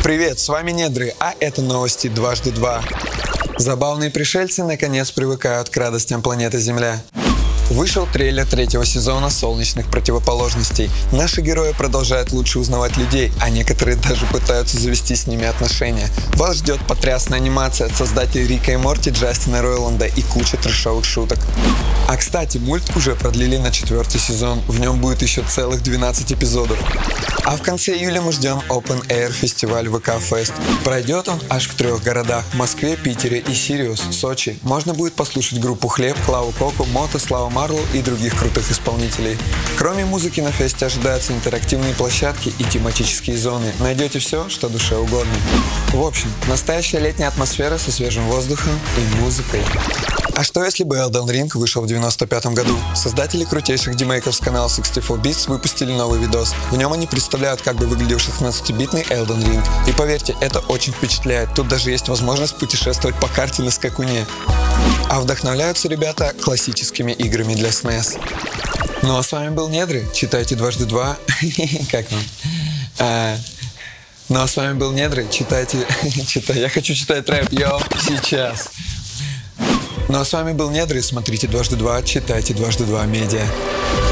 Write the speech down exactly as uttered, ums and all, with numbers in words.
Привет, с вами Недры, а это новости дважды два. Забавные пришельцы наконец привыкают к радостям планеты Земля. Вышел трейлер третьего сезона «Солнечных противоположностей». Наши герои продолжают лучше узнавать людей, а некоторые даже пытаются завести с ними отношения. Вас ждет потрясная анимация от создателей Рика и Морти Джастина Ройланда и куча трэшовых шуток. А кстати, мульт уже продлили на четвертый сезон, в нем будет еще целых двенадцать эпизодов. А в конце июля мы ждем Open Air фестиваль вэ ка Fest. Пройдет он аж в трех городах – Москве, Питере и Сириус, Сочи. Можно будет послушать группу Хлеб, Клаву Коку, Мото, Слава Марлоу и других крутых исполнителей. Кроме музыки на фесте ожидаются интерактивные площадки и тематические зоны. Найдете все, что душе угодно. В общем, настоящая летняя атмосфера со свежим воздухом и музыкой. А что если бы Elden Ring вышел в девяносто пятом году? Создатели крутейших демейков с канала шестьдесят четыре Bits выпустили новый видос. В нем они представляют, как бы выглядел шестнадцатибитный Elden Ring. И поверьте, это очень впечатляет. Тут даже есть возможность путешествовать по карте на скакуне. А вдохновляются ребята классическими играми для эс эн и эс. Ну а с вами был Недры. Читайте дважды два. Как вам? А... Ну а с вами был Недры. Читайте... Читай. Я хочу читать рэп. Йоу, сейчас. Ну а с вами был Недры. Смотрите дважды два. Читайте дважды два медиа.